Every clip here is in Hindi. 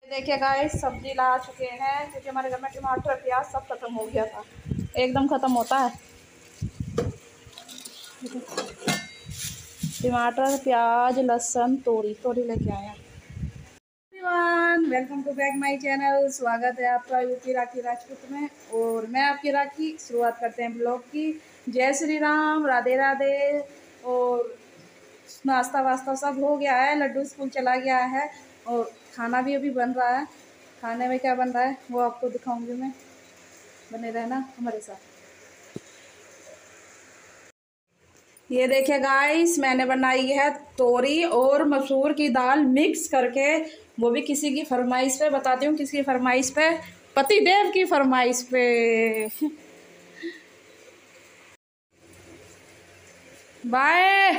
देखिए गाइस, सब्जी ला चुके हैं क्योंकि हमारे घर में टमाटर प्याज सब खत्म हो गया था। एकदम खत्म होता है टमाटर प्याज लहसुन तोरी तोरी लेके आए हैं। Welcome to back my channel. स्वागत है आपका यूपी राखी राजपूत में और मैं आपकी राखी। शुरुआत करते हैं ब्लॉग की। जय श्री राम, राधे राधे। और नाश्ता वास्ता सब हो गया है, लड्डू स्कूल चला गया है और खाना भी अभी बन रहा है। खाने में क्या बन रहा है वो आपको दिखाऊंगी मैं, बने रहना हमारे साथ। ये देखिए गाइस, मैंने बनाई है तोरी और मसूर की दाल मिक्स करके, वो भी किसी की फरमाइश पे। बताती हूँ किसकी फरमाइश पे, पति देव की फरमाइश पे। बाय,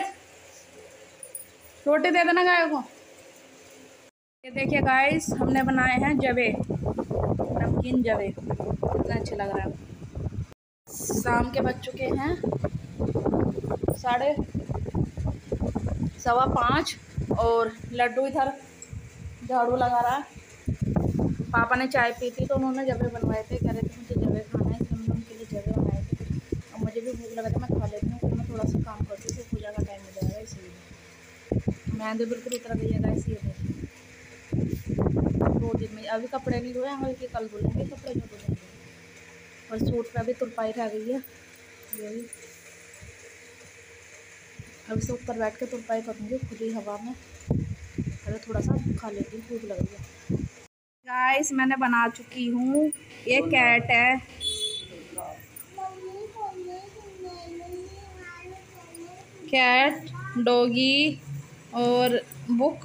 रोटी दे देना गाय को। ये देखिए गाइस, हमने बनाए हैं जवे, नमकीन जवे। कितना अच्छा लग रहा है। शाम के बज चुके हैं 4:15 और लड्डू इधर झाड़ू लगा रहा है। पापा ने चाय पी थी तो उन्होंने जवे बनवाए थे, कह रहे थे मुझे जवे खाना है, इसलिए उनके लिए जवे बनाए थे। और मुझे भी भूख लगा था, मैं खा लेती हूँ। फिर मैं थोड़ा सा काम करती थी, पूजा का टाइम हो जाएगा इसलिए। मेहंदी बिल्कुल उतर गई है गाइस। ये 2 दिन में अभी कपड़े नहीं धोए, हल्के कल धुलेंगे कपड़े जो धुलेंगे। और सूट पे भी तुरपाई रह गई है, यही अभी से ऊपर बैठ के तुरपाई करूँगी खुद ही हवा में। अरे थोड़ा सा खा लेती हूँ, भूख लग रही है। गाइस, मैंने बना चुकी हूँ। ये कैट है, कैट डॉगी और बुक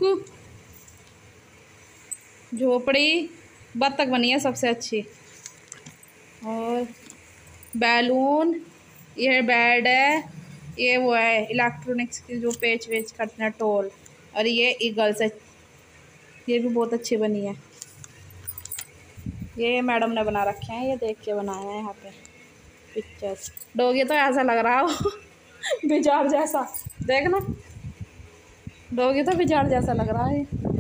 झोपड़ी बत्तख बनी है सबसे अच्छी। और बैलून, ये बेड है, ये वो है इलेक्ट्रॉनिक्स की जो पेच वेच करते हैं टोल। और ये ईगल्स है, ये भी बहुत अच्छी बनी है। ये मैडम ने बना रखे हैं, ये देख के बनाया है यहाँ पे पिक्चर्स। डॉगी तो ऐसा लग रहा हो बिजार जैसा, देखना डॉगी तो बिजार जैसा लग रहा है।